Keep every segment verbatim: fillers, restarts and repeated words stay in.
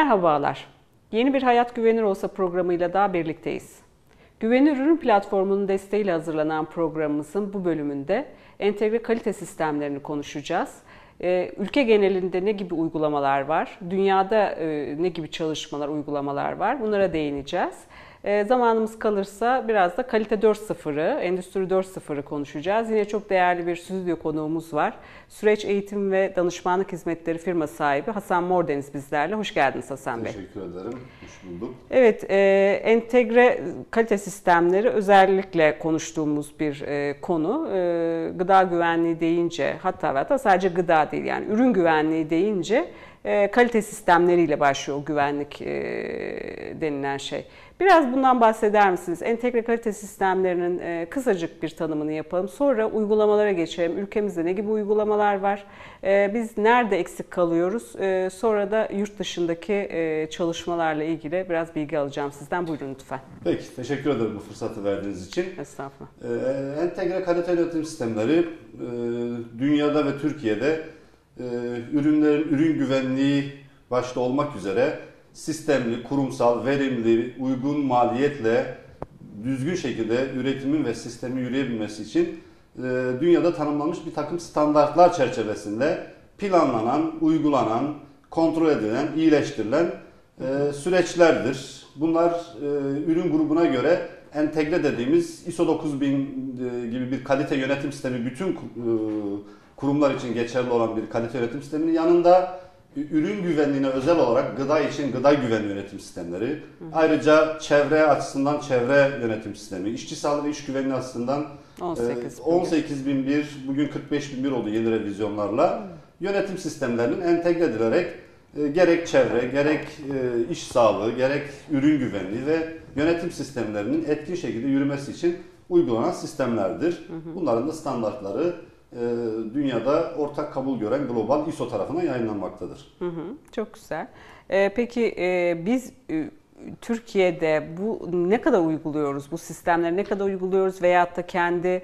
Merhabalar. Yeni bir Hayat Güvenilir Olsa programıyla daha birlikteyiz. Güvenilir Ürün Platformu'nun desteğiyle hazırlanan programımızın bu bölümünde entegre kalite sistemlerini konuşacağız. Ülke genelinde ne gibi uygulamalar var, dünyada ne gibi çalışmalar, uygulamalar var, bunlara değineceğiz. E, zamanımız kalırsa biraz da kalite dört nokta sıfırı, endüstri dört nokta sıfırı konuşacağız. Yine çok değerli bir stüdyo konuğumuz var. Süreç Eğitim ve Danışmanlık Hizmetleri firma sahibi Hasan Mordeniz bizlerle. Hoş geldiniz Hasan Bey. Teşekkür ederim. Hoş bulduk. Evet, e, entegre kalite sistemleri özellikle konuştuğumuz bir e, konu. E, gıda güvenliği deyince, hatta ve hatta sadece gıda değil, yani ürün güvenliği deyince e, kalite sistemleriyle başlıyor o güvenlik e, denilen şey. Biraz bundan bahseder misiniz? Entegre kalite sistemlerinin e, kısacık bir tanımını yapalım. Sonra uygulamalara geçelim. Ülkemizde ne gibi uygulamalar var? E, biz nerede eksik kalıyoruz? E, sonra da yurt dışındaki e, çalışmalarla ilgili biraz bilgi alacağım sizden. Buyurun lütfen. Peki, teşekkür ederim bu fırsatı verdiğiniz için. Estağfurullah. E, entegre kalite yönetim sistemleri e, dünyada ve Türkiye'de e, ürünlerin ürün güvenliği başta olmak üzere sistemli, kurumsal, verimli, uygun maliyetle düzgün şekilde üretimin ve sistemin yürüyebilmesi için e, dünyada tanımlanmış bir takım standartlar çerçevesinde planlanan, uygulanan, kontrol edilen, iyileştirilen e, süreçlerdir. Bunlar e, ürün grubuna göre entegre dediğimiz I S O dokuz bin e, gibi bir kalite yönetim sistemi, bütün e, kurumlar için geçerli olan bir kalite yönetim sisteminin yanında ürün güvenliğine özel olarak gıda için gıda güvenliği yönetim sistemleri, hı. ayrıca çevre açısından çevre yönetim sistemi, işçi sağlığı ve iş güvenliği açısından on sekiz bin bir, bugün kırk beş bin bir oldu yeni revizyonlarla, hı. yönetim sistemlerinin entegre edilerek e, gerek çevre, gerek e, iş sağlığı, gerek ürün güvenliği ve yönetim sistemlerinin etkin şekilde yürümesi için uygulanan sistemlerdir. Hı hı. Bunların da standartları dünyada ortak kabul gören global I S O tarafından yayınlanmaktadır. Hı hı, çok güzel. Ee, peki e, biz e, Türkiye'de bu ne kadar uyguluyoruz? Bu sistemleri ne kadar uyguluyoruz veyahut da kendi e,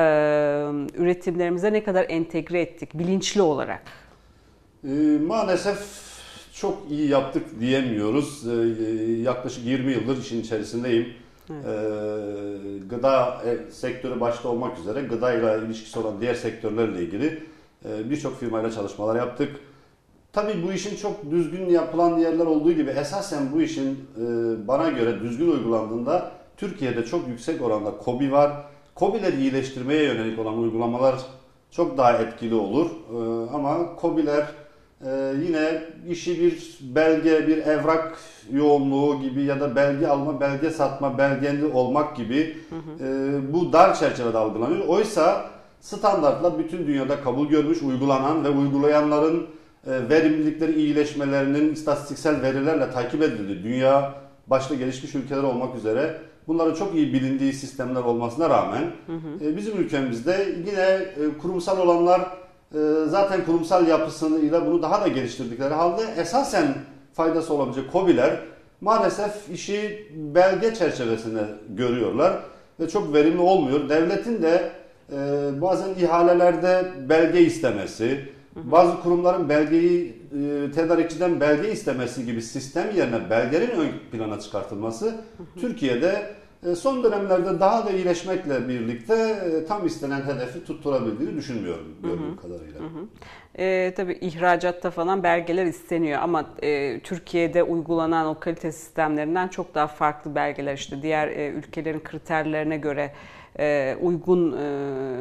üretimlerimize ne kadar entegre ettik bilinçli olarak? E, maalesef çok iyi yaptık diyemiyoruz. E, yaklaşık yirmi yıldır işin içerisindeyim. Evet. Ee, gıda sektörü başta olmak üzere gıda ile ilişkisi olan diğer sektörlerle ilgili e, birçok firmayla çalışmalar yaptık. Tabii bu işin çok düzgün yapılan yerler olduğu gibi esasen bu işin e, bana göre düzgün uygulandığında Türkiye'de çok yüksek oranda KOBİ var. KOBİ'leri iyileştirmeye yönelik olan uygulamalar çok daha etkili olur. E, ama KOBİ'ler Ee, yine işi bir belge, bir evrak yoğunluğu gibi ya da belge alma, belge satma, belgeli olmak gibi hı hı. E, bu dar çerçevede algılanıyor. Oysa standartla bütün dünyada kabul görmüş, uygulanan ve uygulayanların e, verimlilikleri, iyileşmelerinin istatistiksel verilerle takip edildiği, dünya başta gelişmiş ülkeler olmak üzere bunların çok iyi bilindiği sistemler olmasına rağmen hı hı. E, bizim ülkemizde yine e, kurumsal olanlar zaten kurumsal yapısıyla bunu daha da geliştirdikleri halde esasen faydası olabilecek KOBİ'ler maalesef işi belge çerçevesinde görüyorlar ve çok verimli olmuyor. Devletin de bazen ihalelerde belge istemesi, bazı kurumların belgeyi tedarikçiden belge istemesi gibi sistem yerine belgenin ön plana çıkartılması Türkiye'de son dönemlerde daha da iyileşmekle birlikte tam istenen hedefi tutturabildiğini düşünmüyorum gördüğüm kadarıyla. Hı hı. E, tabii ihracatta falan belgeler isteniyor ama e, Türkiye'de uygulanan o kalite sistemlerinden çok daha farklı belgeler, işte diğer e, ülkelerin kriterlerine göre e, uygun e,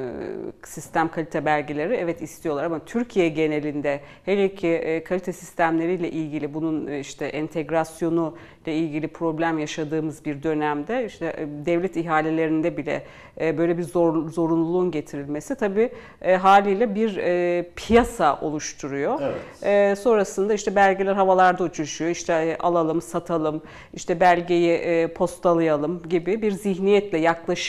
sistem kalite belgeleri evet istiyorlar ama Türkiye genelinde hele ki e, kalite sistemleriyle ilgili bunun e, işte entegrasyonu ile ilgili problem yaşadığımız bir dönemde işte e, devlet ihalelerinde bile e, böyle bir zor, zorunluluğun getirilmesi tabii e, haliyle bir e, piyasa oluşturuyor. Evet. E, sonrasında işte belgeler havalarda uçuşuyor. İşte e, alalım, satalım, işte belgeyi e, postalayalım gibi bir zihniyetle yaklaşınca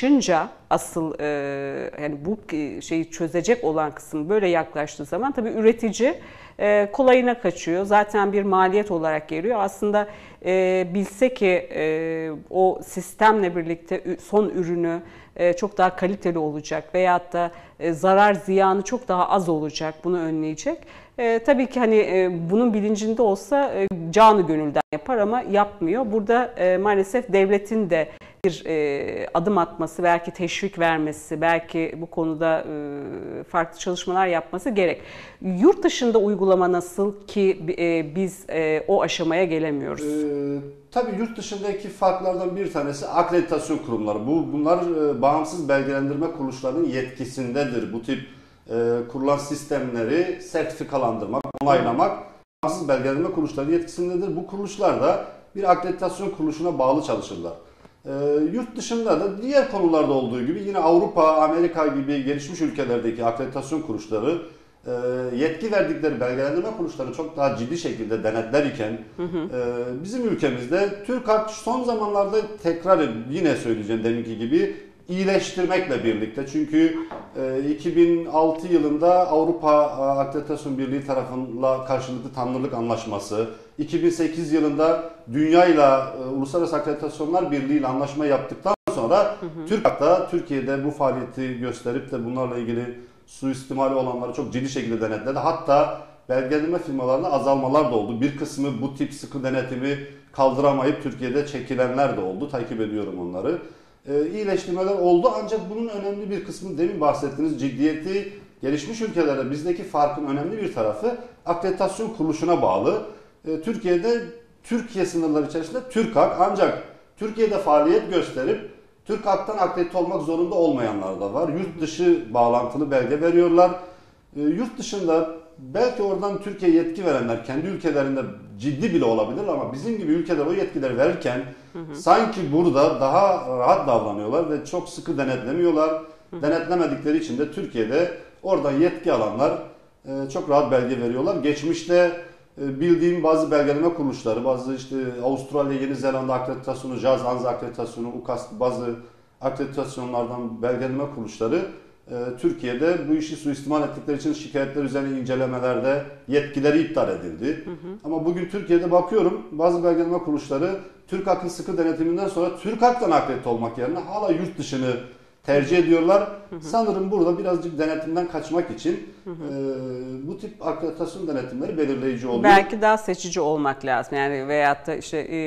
asıl e, yani bu şeyi çözecek olan kısım böyle yaklaştığı zaman tabii üretici e, kolayına kaçıyor. Zaten bir maliyet olarak geliyor. Aslında e, bilse ki e, o sistemle birlikte son ürünü e, çok daha kaliteli olacak veyahut da e, zarar ziyanı çok daha az olacak, bunu önleyecek. E, tabii ki hani e, bunun bilincinde olsa e, canı gönülden yapar ama yapmıyor. Burada e, maalesef devletin de bir e, adım atması, belki teşvik vermesi, belki bu konuda e, farklı çalışmalar yapması gerek. Yurt dışında uygulama nasıl ki e, biz e, o aşamaya gelemiyoruz? Ee, tabii yurt dışındaki farklardan bir tanesi akreditasyon kurumları. Bu bunlar e, bağımsız belgelendirme kuruluşlarının yetkisindedir. Bu tip e, kurulan sistemleri sertifikalandırmak, onaylamak bağımsız belgelendirme kuruluşlarının yetkisindedir. Bu kuruluşlar da bir akreditasyon kuruluşuna bağlı çalışırlar. E, yurt dışında da diğer konularda olduğu gibi yine Avrupa, Amerika gibi gelişmiş ülkelerdeki akreditasyon kuruluşları e, yetki verdikleri belgelendirme kuruluşları çok daha ciddi şekilde denetler iken hı hı. E, bizim ülkemizde TÜRKAK son zamanlarda tekrar yine söyleyeceğim deminki gibi iyileştirmekle birlikte, çünkü e, iki bin altı yılında Avrupa Akreditasyon Birliği tarafından karşılıklı tanınırlık anlaşması, iki bin sekiz yılında Dünya ile Uluslararası Akreditasyonlar Birliği ile anlaşma yaptıktan sonra TÜRKAK da Türkiye'de bu faaliyeti gösterip de bunlarla ilgili suistimali olanları çok ciddi şekilde denetledi. Hatta belgelendirme firmalarında azalmalar da oldu. Bir kısmı bu tip sıkı denetimi kaldıramayıp Türkiye'de çekilenler de oldu. Takip ediyorum onları. Ee, iyileştirmeler oldu, ancak bunun önemli bir kısmı, demin bahsettiğiniz ciddiyeti, gelişmiş ülkelerde bizdeki farkın önemli bir tarafı akreditasyon kuruluşuna bağlı. Ee, Türkiye'de Türkiye sınırları içerisinde TÜRKAK, ancak Türkiye'de faaliyet gösterip TÜRKAK'tan akredite olmak zorunda olmayanlar da var. Yurt dışı bağlantılı belge veriyorlar. Ee, yurt dışında belki oradan Türkiye'ye yetki verenler kendi ülkelerinde ciddi bile olabilir ama bizim gibi ülkeler o yetkileri verirken hı hı. sanki burada daha rahat davranıyorlar ve çok sıkı denetlemiyorlar. Hı hı. Denetlemedikleri için de Türkiye'de oradan yetki alanlar e, çok rahat belge veriyorlar. Geçmişte e, bildiğim bazı belgeleme kuruluşları, bazı işte Avustralya, Yeni Zelanda akreditasyonu, JAZ, ANZA akreditasyonu, UKAS, bazı akreditasyonlardan belgeleme kuruluşları Türkiye'de bu işi suistimal ettikleri için şikayetler üzerine incelemelerde yetkileri iptal edildi. Hı hı. Ama bugün Türkiye'de bakıyorum, bazı belgeleme kuruluşları TÜRKAK'ın sıkı denetiminden sonra TÜRKAK'tan akredite olmak yerine hala yurt dışını tercih ediyorlar. Hı hı. Sanırım burada birazcık denetimden kaçmak için hı hı. E, bu tip akreditasyon denetimleri belirleyici oluyor. Belki daha seçici olmak lazım. Yani veyahut da işte e,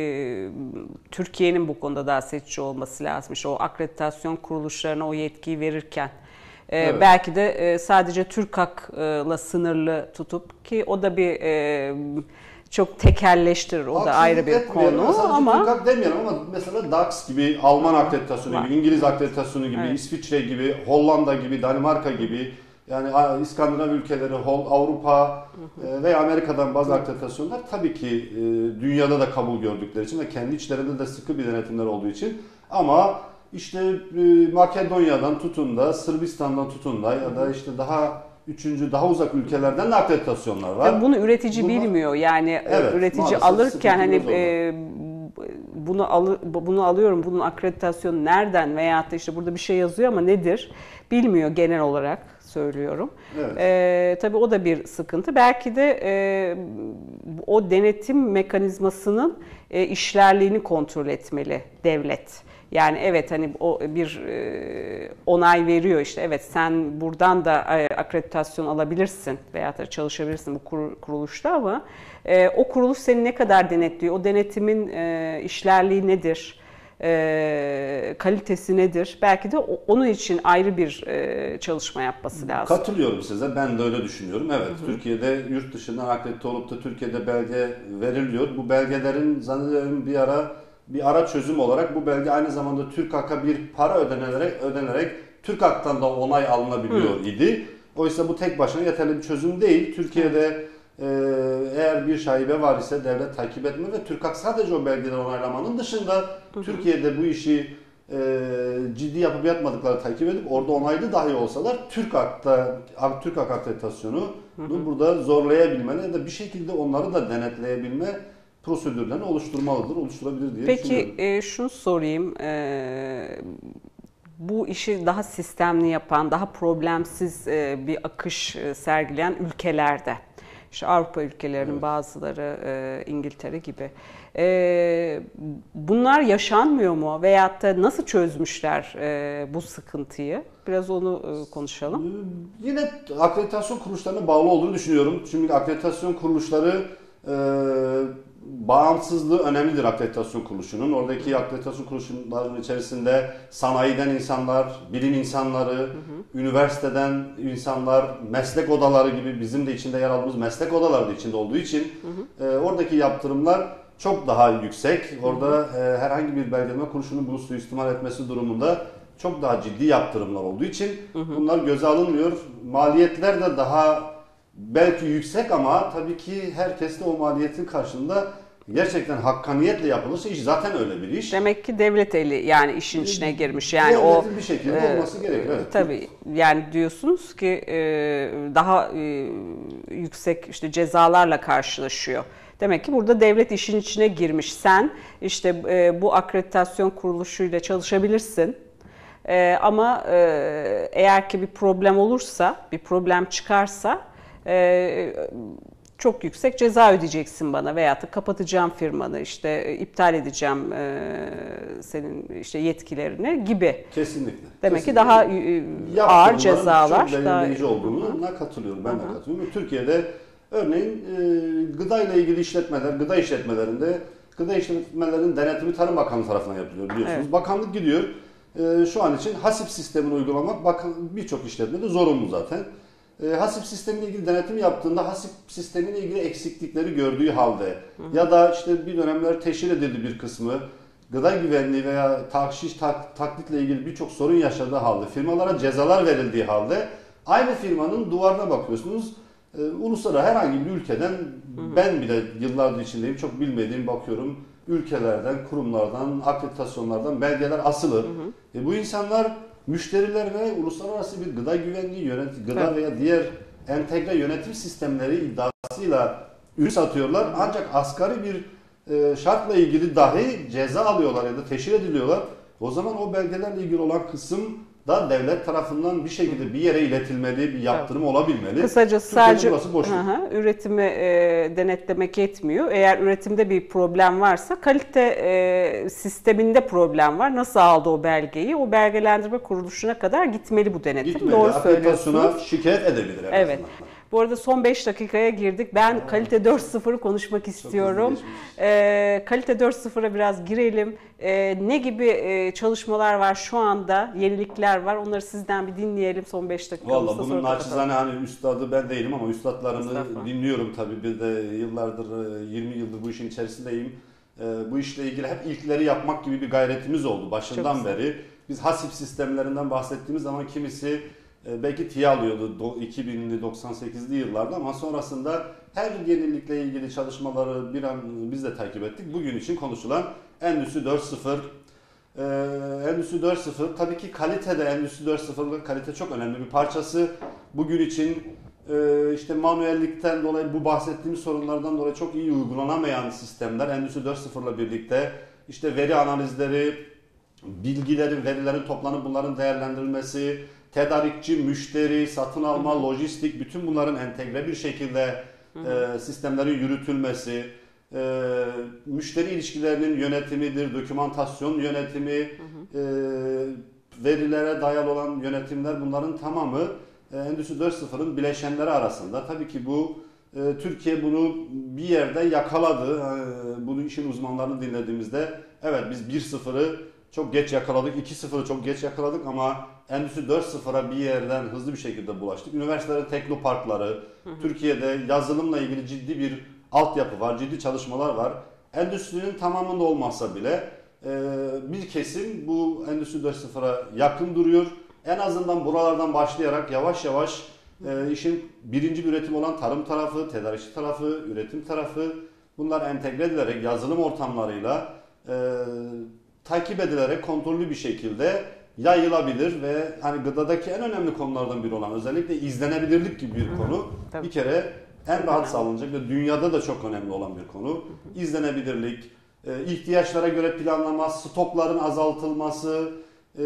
Türkiye'nin bu konuda daha seçici olması lazım. İşte o akreditasyon kuruluşlarına o yetkiyi verirken. Evet. Belki de sadece TÜRKAK'la sınırlı tutup, ki o da bir e, çok tekelleştirir, o da ayrı bir konu mesela ama TÜRKAK demeyelim ama mesela DAX gibi, Alman akreditasyonu gibi, İngiliz akreditasyonu gibi, evet. İsviçre gibi, Hollanda gibi, Danimarka gibi, yani İskandinav ülkeleri, Avrupa veya Amerika'dan bazı akreditasyonlar tabii ki dünyada da kabul gördükleri için ve kendi içlerinde de sıkı bir denetimler olduğu için, ama İşte Makedonya'dan tutun da, Sırbistan'dan tutun da ya da işte daha üçüncü, daha uzak ülkelerden de akreditasyonlar var. Tabii bunu üretici Bunlar, bilmiyor. Yani evet, üretici alırken hani e, bunu al, bunu alıyorum, bunun akreditasyonu nereden veyahut da işte burada bir şey yazıyor ama nedir bilmiyor, genel olarak söylüyorum. Evet. E, tabii o da bir sıkıntı. Belki de e, o denetim mekanizmasının e, işlerliğini kontrol etmeli devlet. Yani evet, hani o bir e, onay veriyor, işte evet sen buradan da e, akreditasyon alabilirsin veya da çalışabilirsin bu kur, kuruluşta, ama e, o kuruluş seni ne kadar denetliyor, o denetimin e, işlerliği nedir, e, kalitesi nedir, belki de o, onun için ayrı bir e, çalışma yapması lazım. Katılıyorum size, ben de öyle düşünüyorum. Evet, hı hı. Türkiye'de yurt dışından akredite olup da Türkiye'de belge veriliyor. Bu belgelerin zannederim bir ara bir ara çözüm olarak bu belge aynı zamanda TÜRKAK'a bir para ödenerek ödenerek TÜRKAK'tan da onay alınabiliyor Hı. idi. Oysa bu tek başına yeterli bir çözüm değil. Türkiye'de e, eğer bir şaibe var ise devlet takip etme ve TÜRKAK sadece o belgeleri onaylamanın dışında Hı. Türkiye'de bu işi e, ciddi yapıp yapmadıkları takip edip orada onaylı dahi olsalar TÜRKAK'ta TÜRKAK akreditasyonu burada zorlayabilme ya da bir şekilde onları da denetleyebilme prosedürlerini oluşturmalıdır, oluşturabilir diye Peki, düşünüyorum. Peki e, şunu sorayım. E, bu işi daha sistemli yapan, daha problemsiz e, bir akış e, sergileyen ülkelerde. İşte Avrupa ülkelerinin evet. bazıları, e, İngiltere gibi. E, bunlar yaşanmıyor mu? Veyahut da nasıl çözmüşler e, bu sıkıntıyı? Biraz onu e, konuşalım. Yine akreditasyon kuruluşlarına bağlı olduğunu düşünüyorum. Çünkü akreditasyon kuruluşları e, bağımsızlığı önemlidir akreditasyon kuruluşunun. Oradaki akreditasyon kuruluşlarının içerisinde sanayiden insanlar, bilim insanları, hı hı. üniversiteden insanlar, meslek odaları gibi bizim de içinde yer aldığımız meslek odaları da içinde olduğu için hı hı. E, oradaki yaptırımlar çok daha yüksek. Orada hı hı. E, herhangi bir belgeleme kuruluşunun bunu suistimal etmesi durumunda çok daha ciddi yaptırımlar olduğu için hı hı. bunlar göze alınmıyor. Maliyetler de daha belki yüksek ama tabii ki herkes de o maliyetin karşılığında gerçekten hakkaniyetle yapılırsa iş zaten öyle bir iş. Demek ki devlet eli yani işin içine girmiş. Yani Devletin o bir şekilde e, olması gerekir. Evet. Tabii yani diyorsunuz ki e, daha e, yüksek işte cezalarla karşılaşıyor. Demek ki burada devlet işin içine girmiş. Sen işte e, bu akreditasyon kuruluşuyla çalışabilirsin. E, ama e, eğer ki bir problem olursa, bir problem çıkarsa e, çok yüksek ceza ödeyeceksin bana veyahut da kapatacağım firmanı, işte iptal edeceğim e, senin işte yetkilerini gibi. Kesinlikle. Demek Kesinlikle. ki daha e, ağır cezalar. Çok belirleyici olduğuna katılıyorum. Ben Hı-hı. de katılıyorum. Türkiye'de örneğin e, gıda ile ilgili işletmeler, gıda işletmelerinde gıda işletmelerinin denetimi Tarım Bakanlığı tarafından yapılıyor biliyorsunuz. Evet. Bakanlık gidiyor. E, şu an için hasip sistemini uygulamak bakan birçok işletmede zorunlu zaten. E, hasip sistemiyle ilgili denetim yaptığında hasip sistemiyle ilgili eksiklikleri gördüğü halde hı hı. ya da işte bir dönemler teşhir edildi bir kısmı gıda güvenliği veya takşiş tak, taklitle ilgili birçok sorun yaşadığı halde firmalara cezalar verildiği halde aynı firmanın duvarına bakıyorsunuz. E, uluslararası herhangi bir ülkeden hı hı. ben bile yıllardır içindeyim çok bilmediğim bakıyorum ülkelerden, kurumlardan, akreditasyonlardan belgeler asılı. Hı hı. E, bu insanlar müşterilerine uluslararası bir gıda güvenliği, yönetim, gıda evet. veya diğer entegre yönetim sistemleri iddiasıyla ürün satıyorlar. Ancak asgari bir e, şartla ilgili dahi ceza alıyorlar ya da teşhir ediliyorlar. O zaman o belgelerle ilgili olan kısım da devlet tarafından bir şekilde bir yere iletilmeli, bir yaptırım evet. olabilmeli. Kısacası sadece hı hı, üretimi e, denetlemek yetmiyor. Eğer üretimde bir problem varsa kalite e, sisteminde problem var. Nasıl aldı o belgeyi? O belgelendirme kuruluşuna kadar gitmeli bu denetim. Gitmeli. Doğru söylüyorsunuz. Şikayet edebilir. Evet. Bu arada son beş dakikaya girdik. Ben Aa, kalite dört sıfırı konuşmak istiyorum. E, kalite dört sıfıra biraz girelim. E, ne gibi e, çalışmalar var şu anda? Yenilikler var. Onları sizden bir dinleyelim son beş dakikamızda. Valla bunun naçizane hani üstadı ben değilim ama üstadlarını dinliyorum tabii. Bir de yıllardır, yirmi yıldır bu işin içerisindeyim. E, bu işle ilgili hep ilkleri yapmak gibi bir gayretimiz oldu başından beri. Biz hasip sistemlerinden bahsettiğimiz zaman kimisi belki tiye alıyordu iki binli doksan sekizli yıllarda ama sonrasında her yenilikle ilgili çalışmaları bir an biz de takip ettik. Bugün için konuşulan Endüstri dört sıfır. Ee, Endüstri dört sıfır tabii ki kalitede Endüstri dört sıfır'ın kalite çok önemli bir parçası. Bugün için e, işte manuellikten dolayı bu bahsettiğimiz sorunlardan dolayı çok iyi uygulanamayan sistemler Endüstri dört sıfır'la birlikte işte veri analizleri, bilgilerin, verilerin toplanıp bunların değerlendirilmesi, tedarikçi, müşteri, satın alma, hı hı. lojistik bütün bunların entegre bir şekilde hı hı. E, sistemlerin yürütülmesi, e, müşteri ilişkilerinin yönetimidir, dokümantasyon yönetimi, hı hı. E, verilere dayalı olan yönetimler bunların tamamı e, Endüstri dört sıfır'ın bileşenleri arasında. Tabii ki bu e, Türkiye bunu bir yerde yakaladı. E, bunu işin uzmanlarını dinlediğimizde evet biz bir sıfır'ı çok geç yakaladık, iki sıfır'ı çok geç yakaladık ama Endüstri dört sıfır'a bir yerden hızlı bir şekilde bulaştık. Üniversitelerin teknoparkları, hı hı. Türkiye'de yazılımla ilgili ciddi bir altyapı var, ciddi çalışmalar var. Endüstrinin tamamında olmazsa bile bir kesim bu Endüstri dört sıfır'a yakın duruyor. En azından buralardan başlayarak yavaş yavaş işin birinci bir üretim olan tarım tarafı, tedarikçi tarafı, üretim tarafı bunlar entegre edilerek yazılım ortamlarıyla takip edilerek kontrollü bir şekilde yayılabilir ve hani gıdadaki en önemli konulardan biri olan özellikle izlenebilirlik gibi bir konu Tabii. bir kere en rahat sağlanacak ve dünyada da çok önemli olan bir konu. İzlenebilirlik, ihtiyaçlara göre planlama, stokların azaltılması, e,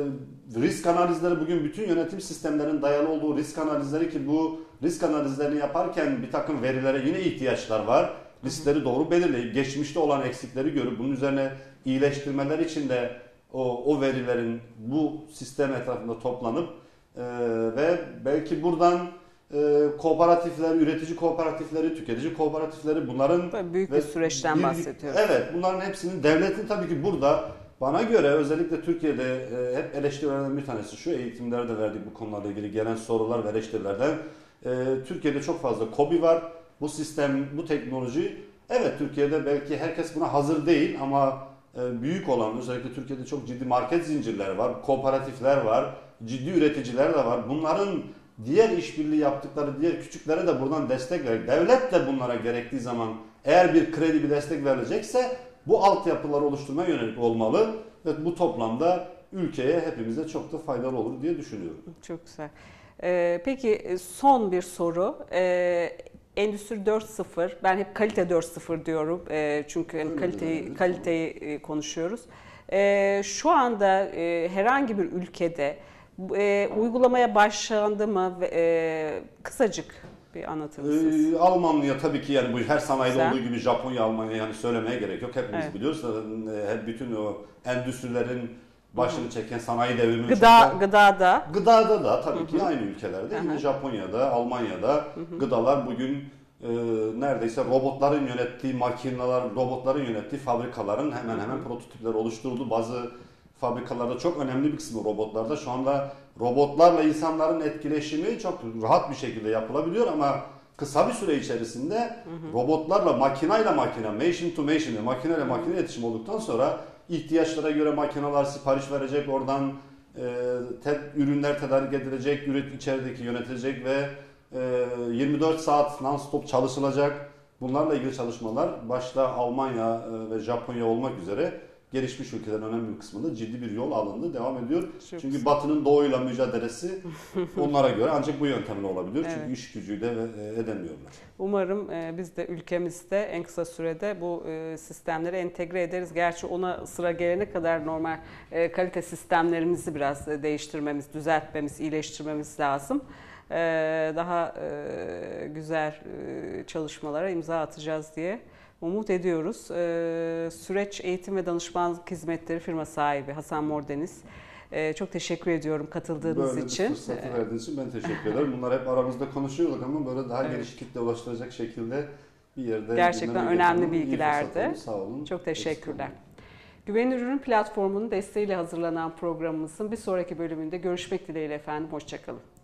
risk analizleri, bugün bütün yönetim sistemlerinin dayalı olduğu risk analizleri, ki bu risk analizlerini yaparken bir takım verilere yine ihtiyaçlar var. Riskleri doğru belirleyip geçmişte olan eksikleri görüp bunun üzerine iyileştirmeler için de o, o verilerin bu sistem etrafında toplanıp e, ve belki buradan e, kooperatifler, üretici kooperatifleri, tüketici kooperatifleri, bunların büyük bir süreçten bir, bahsediyoruz. Evet, bunların hepsinin devletin tabii ki burada, bana göre özellikle Türkiye'de e, hep eleştirilerden bir tanesi şu, eğitimlerde verdiği bu konularla ilgili gelen sorular ve eleştirilerden e, Türkiye'de çok fazla KOBİ var. Bu sistem, bu teknoloji, evet Türkiye'de belki herkes buna hazır değil ama e, büyük olan, özellikle Türkiye'de çok ciddi market zincirleri var, kooperatifler var, ciddi üreticiler de var. Bunların diğer işbirliği yaptıkları diğer küçüklere de buradan destek verir. Devlet de bunlara gerektiği zaman eğer bir kredi, bir destek verilecekse bu altyapıları oluşturmaya yönelik olmalı ve bu toplamda ülkeye, hepimize çok da faydalı olur diye düşünüyorum. Çok güzel. Ee, peki son bir soru. Ee, Endüstri dört nokta sıfır, ben hep kalite dört nokta sıfır diyorum ee, çünkü hani kaliteyi, kaliteyi konuşuyoruz. Ee, şu anda e, herhangi bir ülkede e, uygulamaya başlandı mı? E, kısacık bir anlatır mısınız? Ee, Almanya tabii ki, yani bu her sanayide Güzel. olduğu gibi Japonya, Almanya, yani söylemeye gerek yok. Hepimiz Evet. biliyoruz. Hep bütün o endüstrilerin başını çeken sanayi devrimi. Gıda, çok- gıdada. Gıdada da tabii ki aynı ülkelerde. Hı hı. Yine Japonya'da, Almanya'da gıdalar bugün e, neredeyse robotların yönettiği makineler, robotların yönettiği fabrikaların hemen hemen prototipleri oluşturuldu. Bazı fabrikalarda çok önemli bir kısmı robotlarda. Şu anda robotlarla insanların etkileşimi çok rahat bir şekilde yapılabiliyor ama kısa bir süre içerisinde hı hı. robotlarla, makinayla makine, machine to machine, makineyle makine iletişim olduktan sonra ihtiyaçlara göre makineler sipariş verecek, oradan e, te, ürünler tedarik edilecek, üret içerideki yönetilecek ve e, yirmi dört saat non-stop çalışılacak. Bunlarla ilgili çalışmalar başta Almanya e, ve Japonya olmak üzere gelişmiş ülkelerin önemli bir kısmında ciddi bir yol alındı, devam ediyor. Çok Çünkü güzel. Batı'nın doğuyla mücadelesi onlara göre ancak bu yöntemle olabiliyor. Evet. Çünkü iş gücüyle e, edemiyorlar. Umarım e, biz de ülkemizde en kısa sürede bu e, sistemleri entegre ederiz. Gerçi ona sıra gelene kadar normal e, kalite sistemlerimizi biraz e, değiştirmemiz, düzeltmemiz, iyileştirmemiz lazım. E, daha e, güzel e, çalışmalara imza atacağız diye umut ediyoruz. E, Süreç Eğitim ve Danışmanlık Hizmetleri firma sahibi Hasan Mordeniz. Ee, çok teşekkür ediyorum katıldığınız böyle için. Böyle bir fırsatı verdiğiniz için ben teşekkür ederim. Bunlar hep aramızda konuşuyorduk ama böyle daha evet. geniş kitle ulaştıracak şekilde bir yerde... Gerçekten önemli bilgilerdi. Sağ olun. Çok teşekkürler. Güvenilir Ürün Platformu'nun desteğiyle hazırlanan programımızın bir sonraki bölümünde görüşmek dileğiyle efendim. Hoşça kalın.